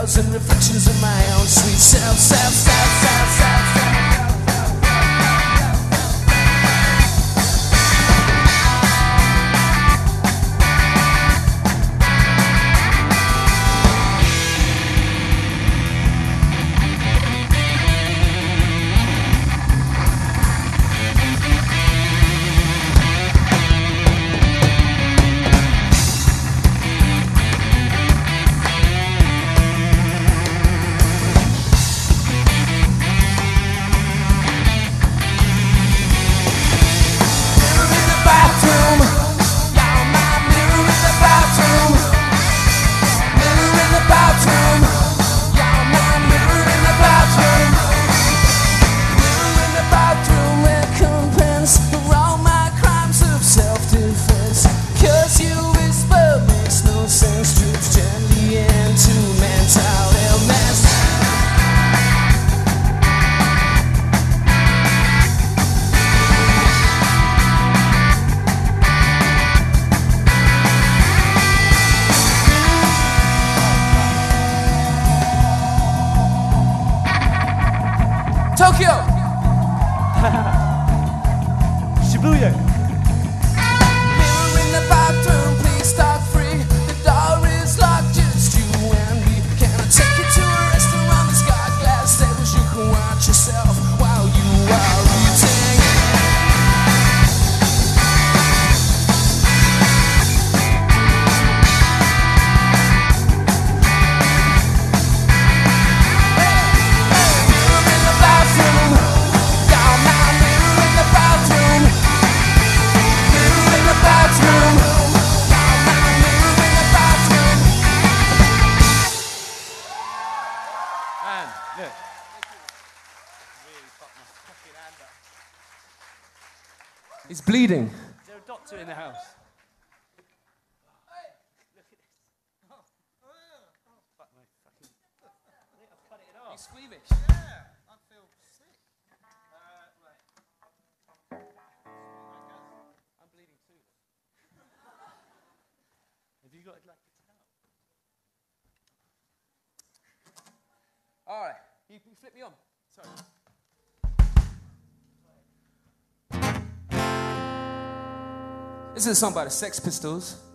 mirrors and reflections of my own sweet self, self, self, self, self, self. Tokyo! Shibuya! Mirror in the bathroom, please talk free. The door is locked, just you and me. Can I take you to a restaurant that's got glass tables? You can watch yourself while you are eating. Look. He's bleeding. Is there a doctor in the house? Look at this. Fuck me. I've cut it off. He's squeamish. Yeah, I feel sick. Right. I'm bleeding too. Have you got like a towel? All right, you flip me on. Sorry. This is a song by the Sex Pistols.